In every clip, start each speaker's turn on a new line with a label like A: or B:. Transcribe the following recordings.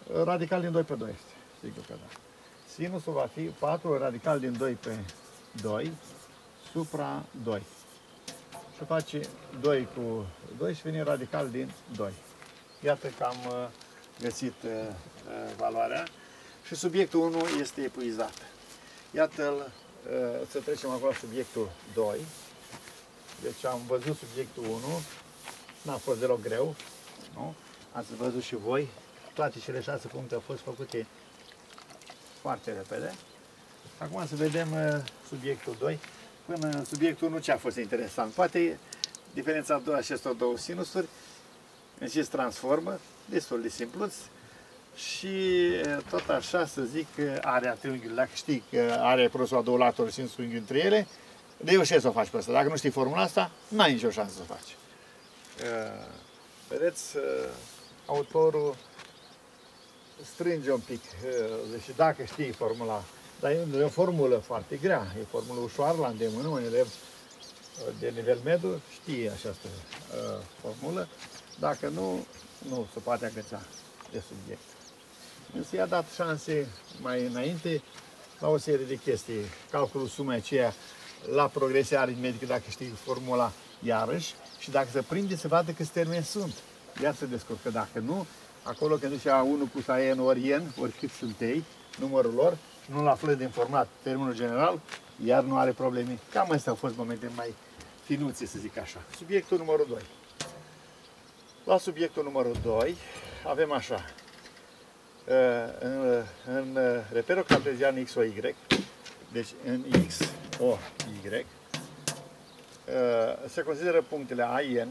A: Radical din 2 pe 2 este, sigur că da. Sinusul va fi 4 radical din 2 pe 2 supra 2. Și face 2 cu 2 și vine radical din 2. Iată că am găsit valoarea și subiectul 1 este epuizat. Iată-l, să trecem acum la subiectul 2. Deci am văzut subiectul 1, n-a fost deloc greu, nu? Ați văzut și voi, toate cele 6 puncte au fost făcute foarte repede. Acum să vedem subiectul 2. Până în subiectul 1 ce a fost interesant? Poate diferența acestor două sinusuri în ce se transformă, destul de simpluț. Și tot așa să zic area triunghiului, dacă știi că area e produsul a două laturi sinusul triunghiului între ele, reușești să o faci pe asta. Dacă nu știi formula asta, n-ai nicio șansă să o faci. Vedeți, autorul strânge un pic, deci dacă știi formula, dar e o formulă foarte grea, e o formulă ușoară la îndemână, un elev de nivel mediu știe această formulă, dacă nu, nu se poate agăța de subiect. Însă i-a dat șanse mai înainte la o serie de chestii, calculul sumei aceea la progresia aritmetică, dacă știi formula iarăși, și dacă se prinde, se vadă câți termeni sunt. Iar se descurcă. Dacă nu, acolo când zicea 1 plus AN ori N, ori cât sunt ei, numărul lor, și nu-l află din format termenul general, iar nu are probleme. Cam astea au fost momente mai finuțe, să zic așa. Subiectul numărul 2. La subiectul numărul 2 avem așa. În reperul cartezian X, O, Y, deci în X, O, Y, se consideră punctele AN,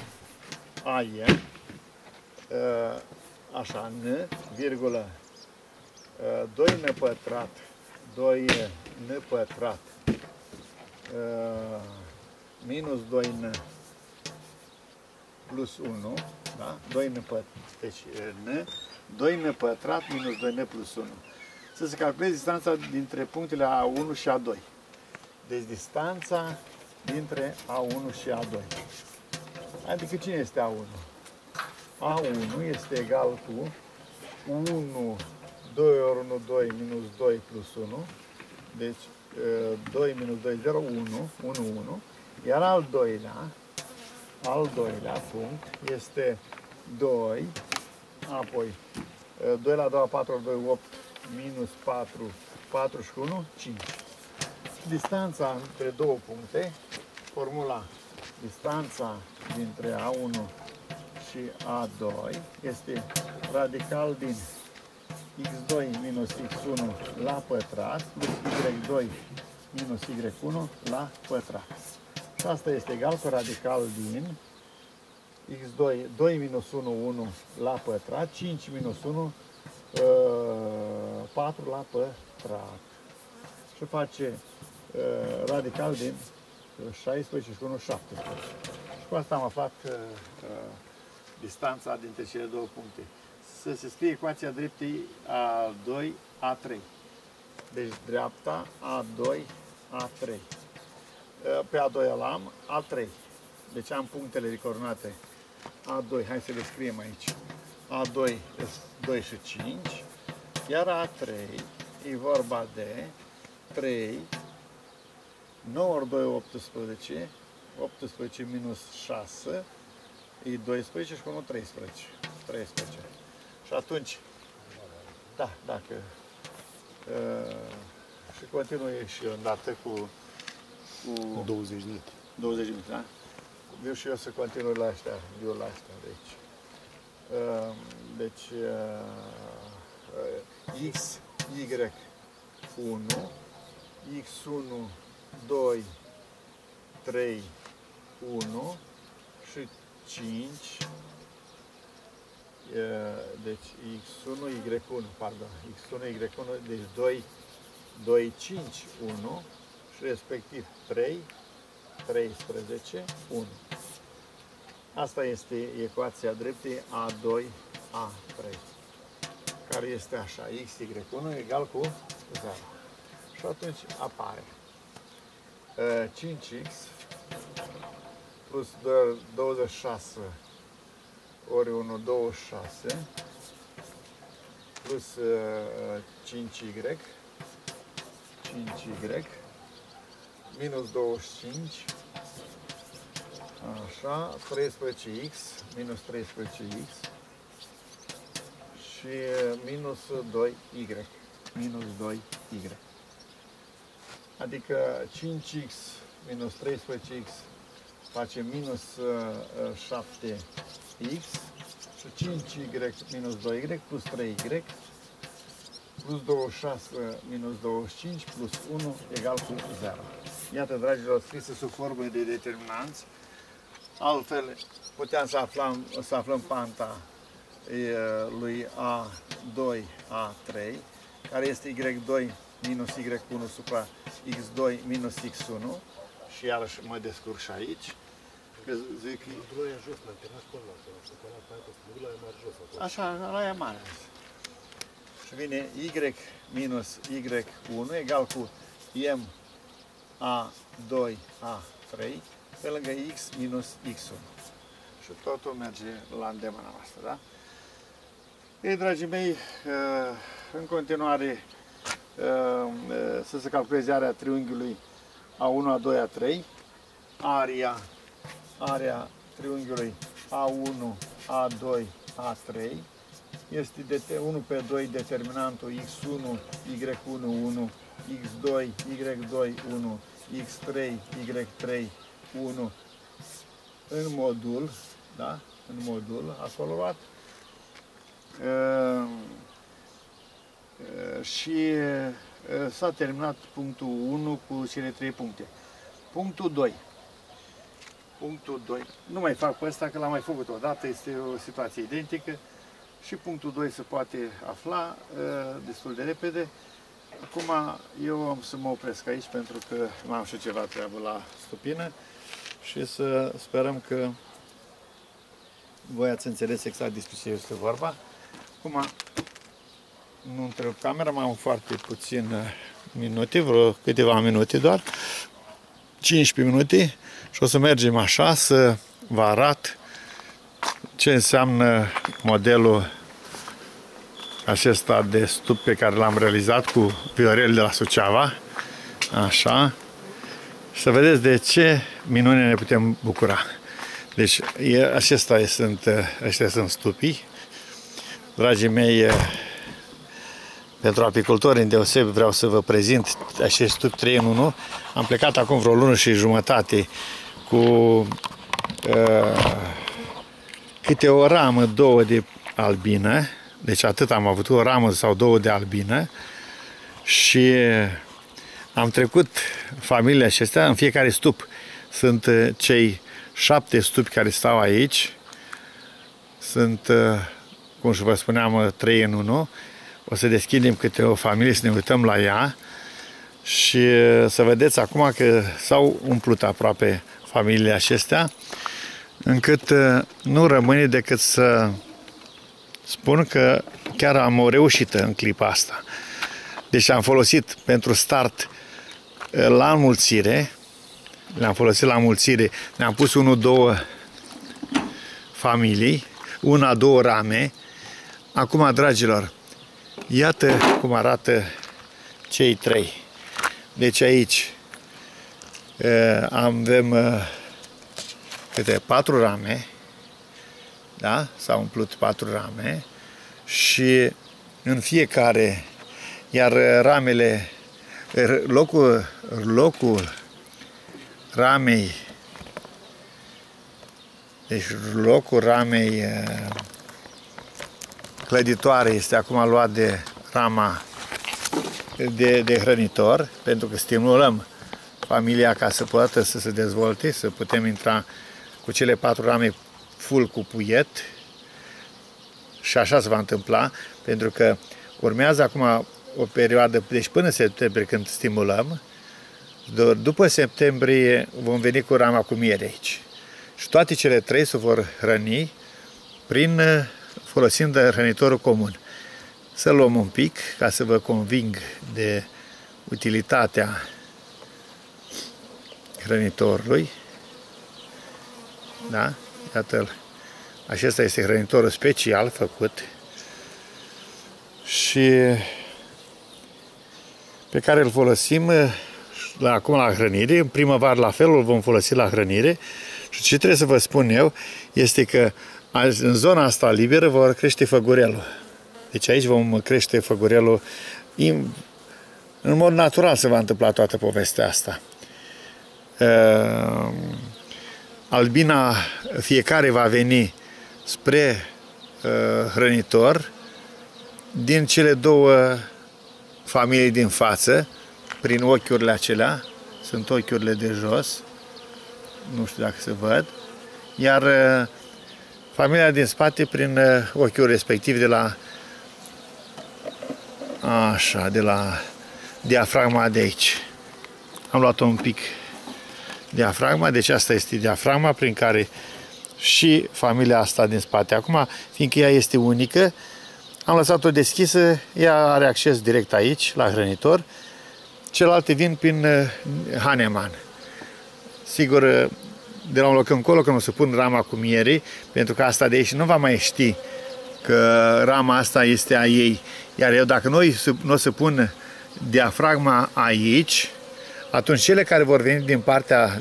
A: așa, N, virgulă, 2N pătrat, 2N pătrat, minus 2N plus 1, da? 2N pătrat, deci N, 2N pătrat minus 2N plus 1. Să se calculeze distanța dintre punctele A1 și A2. Deci distanța dintre A1 și A2. Adică cine este A1? A1 este egal cu 1, 2 ori 1, 2, minus 2 plus 1. Deci 2 minus 2, 0, 1, 1, 1. Iar al doilea punct este 2, apoi 2 la 2, 4 ori 2, 8, minus 4, 4 și 1, 5. Distanța între două puncte, formula distanța dintre A1 și A2 este radical din x2 minus x1 la pătrat plus y2 minus y1 la pătrat. Și asta este egal cu radical din x2, 2 minus 1, 1 la pătrat, 5 minus 1, 4 la pătrat. Și face radical din 16 și 1, 17. Și cu asta am aflat distanța dintre cele două puncte. Să se scrie ecuația dreptei A2, A3. Deci dreapta A2, A3. Pe A2 îl am A3. Deci am punctele de coordonate A2. Hai să le scriem aici. A2 2 și 5. Iar A3 e vorba de 3, 9 ori 2, 18, 18 minus 6, e 12 și cu 1, 13. 13. Și atunci, da, dacă și continui și îndată cu
B: 20 de minute.
A: 20 minute, da? Vreau și eu să continui la astea, eu la astea de aici. Deci, X, Y, 1, X1, 2, 3, 1 și 5, deci X1, Y1, pardon, X1, Y1, deci 2, 2, 5, 1 și respectiv 3, 13, 1. Asta este ecuația dreptei A2, A3, care este așa, X, Y1 egal cu 0. Și atunci apare 5x plus 26 ori 1, 26, plus 5y, 5y, minus 25, așa, 13x, minus 13x și minus 2y, minus 2y. Adică 5x minus 13x face minus 7x și 5y minus 2y plus 3y plus 26 minus 25 plus 1 egal cu 0. Iată, dragilor, scrise sub formă de determinanți. Altfel, puteam să aflăm panta lui A2, A3, care este Y2 minus Y1 supra X2 minus X1 și iarăși mă descurc și aici. Că zic, așa, ăla e mare. Și vine Y minus Y1 egal cu M A2 A3 pe lângă X minus X1. Și totul merge la îndemâna noastră, da? Ei, dragii mei, în continuare să se calculeze area triunghiului A1, A2, A3, area triunghiului A1, A2, A3 este de 1 pe 2 determinantul X1, Y1, 1, X2, Y2, 1, X3, Y3, 1 în modul, da? În modul acolo luat. Și s-a terminat punctul 1 cu cele 3 puncte. Punctul 2. Punctul 2. Nu mai fac pe ăsta, că l-am mai făcut odată, este o situație identică. Și punctul 2 se poate afla destul de repede. Acum eu am să mă opresc aici pentru că mai am și ceva treabă la stupină și să sperăm că voi ați înțeles exact despre ce este vorba. Acum nu întrerup camera, mai am foarte puțin minute, vreo câteva minute doar, 15 minute și o să mergem așa să vă arăt ce înseamnă modelul acesta de stup pe care l-am realizat cu Viorel de la Suceava. Așa. Să vedeți de ce minune ne putem bucura. Deci, ăștia sunt stupii. Dragii mei, pentru apicultori îndeosebi vreau să vă prezint acești stupi 3 în 1. Am plecat acum vreo lună și jumătate cu câte o ramă, 2 de albină. Deci atât am avut, o ramă sau 2 de albină. Și am trecut familiile acestea, în fiecare stup sunt cei 7 stupi care stau aici. Sunt, cum și vă spuneam, 3 în 1. O să deschidem câte o familie să ne uităm la ea și să vedeți acum că s-au umplut aproape familiile acestea, încât nu rămâne decât să spun că chiar am o reușită în clipa asta. Deci am folosit pentru start la înmulțire, le-am folosit la înmulțire, ne-am pus 1-2 familii, 1-2 rame. Acum, dragilor, iată cum arată cei 3. Deci aici avem câte 4 rame, da? S-au umplut 4 rame și în fiecare, iar ramele, locul ramei, deci locul ramei clăditoare este acum luat de rama de hrănitor, pentru că stimulăm familia ca să poată să se dezvolte, să putem intra cu cele 4 rame full cu puiet și așa se va întâmpla, pentru că urmează acum o perioadă, deci până septembrie când stimulăm, după septembrie vom veni cu rama cu miere aici. Și toate cele 3 se vor hrăni folosind hrănitorul comun. Să luăm un pic ca să vă conving de utilitatea hrănitorului. Da? Iată-l. Acesta este hrănitorul special făcut și pe care îl folosim acum la hrănire. În primăvară la fel îl vom folosi la hrănire. Și ce trebuie să vă spun eu este că în zona asta liberă vor crește făgurelul. Deci aici vom crește făgurelul. În mod natural se va întâmpla toată povestea asta. Albina, fiecare va veni spre hrănitor din cele două familii din față, prin ochiurile acelea, sunt ochiurile de jos, nu știu dacă se văd, iar familia din spate prin ochiul respectiv de la așa, de la diafragma de aici. Am luat un pic diafragma, deci asta este diafragma prin care și familia asta din spate. Acum, fiindcă ea este unică, am lăsat-o deschisă, ea are acces direct aici, la hrănitor, celelalte vin prin Hahnemann. Sigur, de la un loc încolo, când o să pun rama cu miere, pentru că asta de aici nu va mai ști că rama asta este a ei. Iar eu, dacă nu o să pun diafragma aici, atunci cele care vor veni din partea,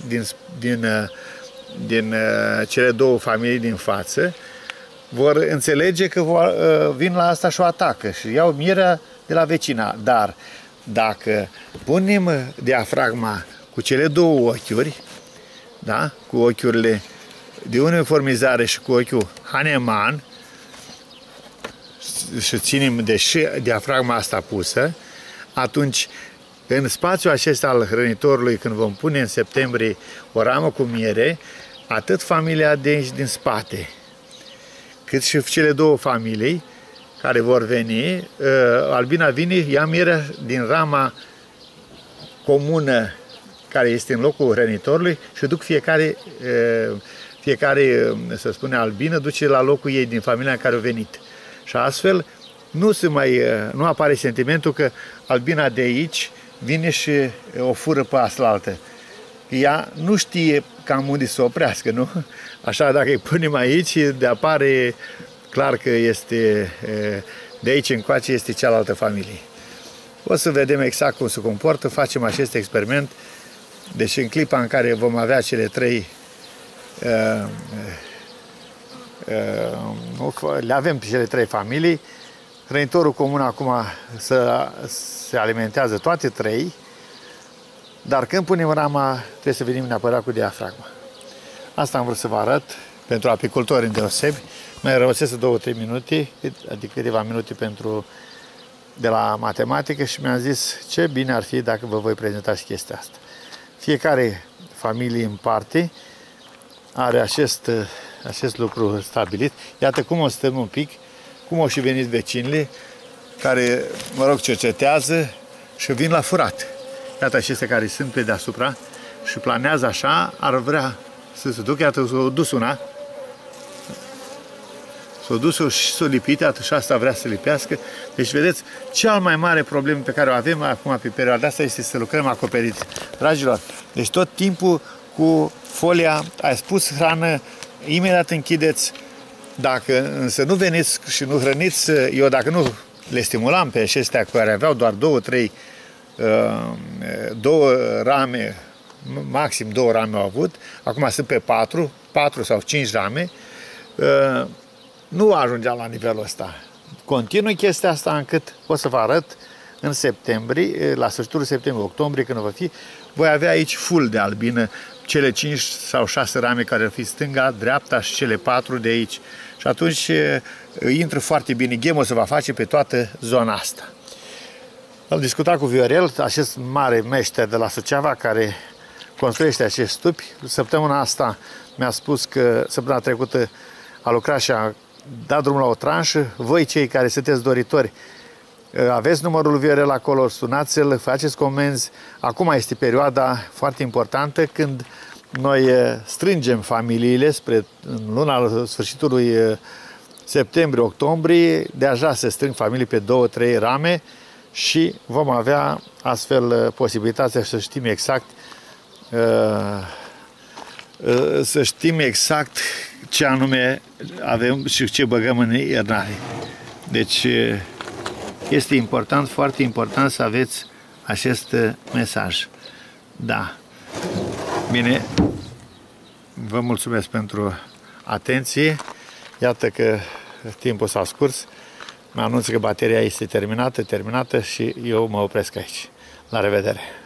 A: din cele două familii din față, vor înțelege că vin la asta și o atacă și iau mierea de la vecina. Dar dacă punem diafragma cu cele două ochiuri, da? Cu ochiurile de uniformizare și cu ochiul Hahnemann, și ținem de și diafragma asta pusă, atunci în spațiul acesta al hrănitorului, când vom pune în septembrie o ramă cu miere, atât familia din spate, cât și cele două familii care vor veni, albina vine, ia mierea din rama comună care este în locul hrănitorului și duc fiecare, să spune, albină, duce la locul ei din familia în care a venit. Și astfel nu apare sentimentul că albina de aici vine și o fură pe aslaltă. Ea nu știe cam unde să oprească, nu? Așa, dacă îi punem aici, apare clar că este de aici încoace este cealaltă familie. O să vedem exact cum se comportă, facem acest experiment. Deci în clipa în care vom avea cele trei, le avem pe cele trei familii, hrănitorul comun acum se alimentează toate trei, dar când punem rama, trebuie să venim neapărat cu diafragma. Asta am vrut să vă arăt, pentru apicultori îndeosebi. Mai rămăsesc 2-3 minute, adică câteva minute de la matematică și mi-am zis ce bine ar fi dacă vă voi prezenta și chestia asta. Fiecare familie în parte are acest lucru stabilit. Iată cum o stăm un pic, cum au și venit vecinile, care, mă rog, cercetează și vin la furat. Iată acestea care sunt pe deasupra și planează așa, ar vrea să se ducă, iată, s-o dus una, s-o dus și s-o lipit, iată, și asta vrea să lipească. Deci, vedeți, cea mai mare problemă pe care o avem acum pe perioada asta este să lucrăm acoperiți. Dragilor, deci tot timpul cu folia, ai spus hrană, imediat închideți. Dacă însă nu veniți și nu hrăniți, eu dacă nu le stimulam pe acestea care aveau doar 2 rame, maxim 2 rame au avut, acum sunt pe 4 sau 5 rame, nu ajungeam la nivelul ăsta. Continui chestia asta încât o să vă arăt în septembrie, la sfârșitul septembrie, octombrie, când va fi, voi avea aici full de albină, cele 5 sau 6 rame care ar fi stânga, dreapta și cele 4 de aici. Și atunci intră foarte bine, ghemul se va face pe toată zona asta. Am discutat cu Viorel, acest mare meșter de la Suceava, care construiește acești stupi. Săptămâna asta mi-a spus că săptămâna trecută a lucrat și a dat drumul la o tranșă. Voi, cei care sunteți doritori, aveți numărul lui Viorel acolo, sunați-l, faceți comenzi. Acum este perioada foarte importantă când noi strângem familiile spre luna sfârșitului septembrie-octombrie. Deja se strâng familii pe 2-3 rame și vom avea astfel posibilitatea să știm exact ce anume avem și ce băgăm în iernare. Deci Este important, foarte important să aveți acest mesaj. Da. Bine, vă mulțumesc pentru atenție. Iată că timpul s-a scurs. Mă anunță că bateria este terminată și eu mă opresc aici. La revedere!